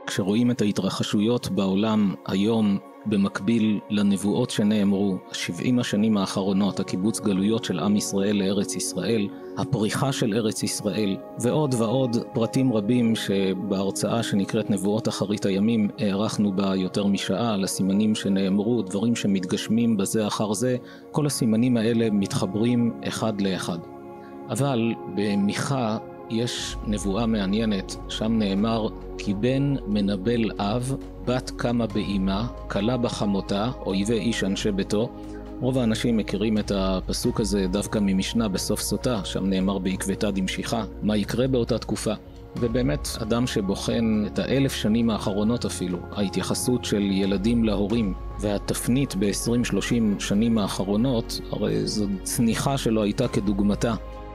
כשרואים את ההתרחשויות בעולם היום במקביל לנבואות שנאמרו, 70 השנים האחרונות, הקיבוץ גלויות של עם ישראל לארץ ישראל, הפריחה של ארץ ישראל, ועוד ועוד פרטים רבים שבהרצאה שנקראת נבואות אחרית הימים הערכנו בה יותר משעה, לסימנים שנאמרו, דברים שמתגשמים בזה אחר זה, כל הסימנים האלה מתחברים אחד לאחד. אבל במיכה יש נבואה מעניינת, שם נאמר, כי בן מנבל אב, בת קמה באימה, כלה בחמותה, אויבי איש אנשי ביתו. רוב האנשים מכירים את הפסוק הזה דווקא ממשנה בסוף סוטה, שם נאמר בעקבתא דמשיחא, מה יקרה באותה תקופה. ובאמת, אדם שבוחן את 1000 שנים האחרונות אפילו, ההתייחסות של ילדים להורים, והתפנית ב-20-30 שנים האחרונות, הרי זו צניחה שלא הייתה כדוגמתה.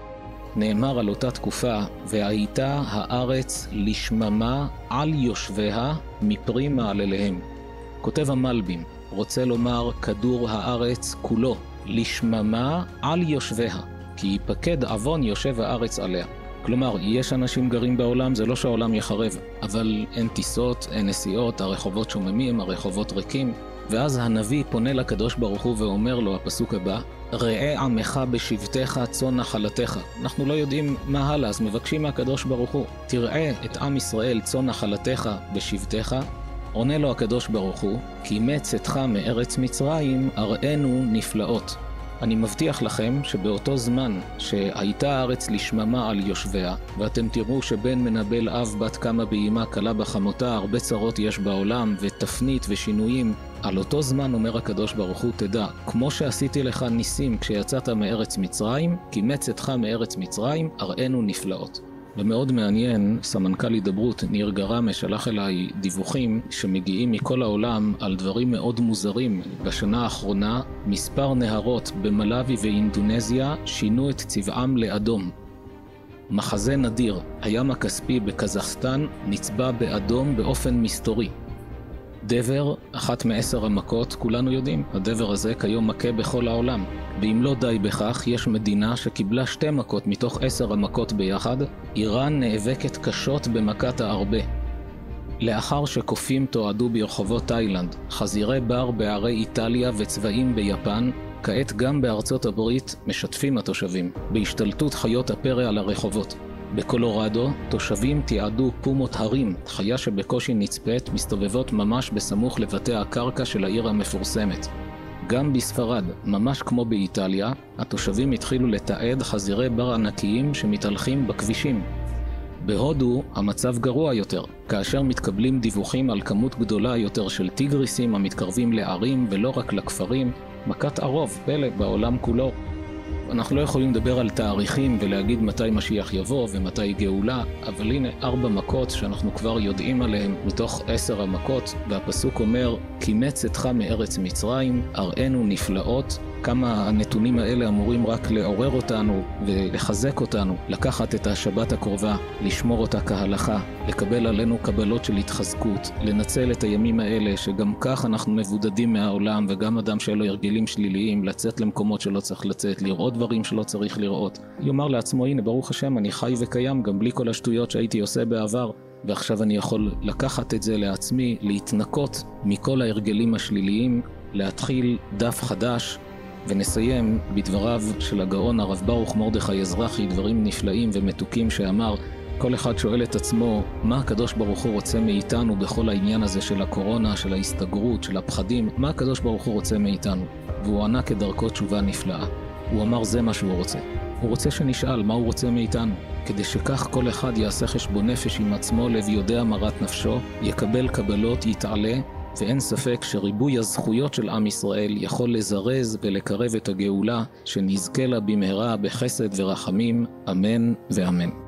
נאמר על אותה תקופה, והייתה הארץ לשממה על יושביה מפרי מעלליהם. כותב המלבים, רוצה לומר כדור הארץ כולו, לשממה על יושביה, כי ייפקד עוון יושב הארץ עליה. כלומר, יש אנשים גרים בעולם, זה לא שהעולם יחרב, אבל אין טיסות, אין נסיעות, הרחובות שוממים, הרחובות ריקים. ואז הנביא פונה לקדוש ברוך הוא ואומר לו, הפסוק הבא, ראה עמך בשבתך צאן נחלתך. אנחנו לא יודעים מה הלאה, אז מבקשים מהקדוש ברוך הוא, תראה את עם ישראל צאן נחלתך בשבתך. עונה לו הקדוש ברוך הוא, כי מצאתך מארץ מצרים אראנו נפלאות. אני מבטיח לכם שבאותו זמן שהייתה הארץ לשממה על יושביה, ואתם תראו שבן מנבל אב בת קמה באימה, כלה בחמותה, הרבה צרות יש בעולם ותפנית ושינויים, על אותו זמן אומר הקדוש ברוך הוא, תדע, כמו שעשיתי לך ניסים כשיצאת מארץ מצרים, כי מצאתך מארץ מצרים אראנו נפלאות. ומאוד מעניין, סמנכ"ל הידברות ניר גרמה שלח אליי דיווחים שמגיעים מכל העולם על דברים מאוד מוזרים. בשנה האחרונה מספר נהרות במלאבי ואינדונזיה שינו את צבעם לאדום. מחזה נדיר, הים הכספי בקזחסטן נצבע באדום באופן מסתורי. דבר, אחת מ10 המכות, כולנו יודעים, הדבר הזה כיום מכה בכל העולם. ואם לא די בכך, יש מדינה שקיבלה 2 מכות מתוך 10 המכות ביחד, איראן נאבקת קשות במכת הארבה. לאחר שקופים תועדו ברחובות תאילנד, חזירי בר בערי איטליה וצבעים ביפן, כעת גם בארצות הברית משתפים התושבים בהשתלטות חיות הפרא על הרחובות. בקולורדו, תושבים תיעדו פומות הרים, חיה שבקושי נצפית, מסתובבות ממש בסמוך לבתי הקרקע של העיר המפורסמת. גם בספרד, ממש כמו באיטליה, התושבים התחילו לתעד חזירי בר ענקיים שמתהלכים בכבישים. בהודו המצב גרוע יותר, כאשר מתקבלים דיווחים על כמות גדולה יותר של טיגריסים המתקרבים לערים ולא רק לכפרים, מכת ערוב, פלא בעולם כולו. אנחנו לא יכולים לדבר על תאריכים ולהגיד מתי משיח יבוא ומתי גאולה, אבל הנה 4 מכות שאנחנו כבר יודעים עליהן מתוך 10 המכות, והפסוק אומר, כי מצאתך מארץ מצרים, אראנו נפלאות. כמה הנתונים האלה אמורים רק לעורר אותנו ולחזק אותנו, לקחת את השבת הקרובה, לשמור אותה כהלכה, לקבל עלינו קבלות של התחזקות, לנצל את הימים האלה שגם כך אנחנו מבודדים מהעולם, וגם אדם שאין לו הרגלים שליליים, לצאת למקומות שלא צריך לצאת, לראות דברים שלא צריך לראות. יאמר לעצמו, הנה ברוך השם, אני חי וקיים גם בלי כל השטויות שהייתי עושה בעבר, ועכשיו אני יכול לקחת את זה לעצמי, להתנקות מכל ההרגלים השליליים, להתחיל דף חדש. ונסיים בדבריו של הגאון הרב ברוך מרדכי אזרחי, דברים נפלאים ומתוקים שאמר, כל אחד שואל את עצמו מה הקדוש ברוך הוא רוצה מאיתנו בכל העניין הזה של הקורונה, של ההסתגרות, של הפחדים, מה הקדוש ברוך הוא רוצה מאיתנו? והוא ענה כדרכו תשובה נפלאה. הוא אמר זה מה שהוא רוצה. הוא רוצה שנשאל מה הוא רוצה מאיתנו, כדי שכך כל אחד יעשה חשבון נפש עם עצמו, לב יודע מרת נפשו, יקבל קבלות, יתעלה, ואין ספק שריבוי הזכויות של עם ישראל יכול לזרז ולקרב את הגאולה שנזכה לה במהרה בחסד ורחמים, אמן ואמן.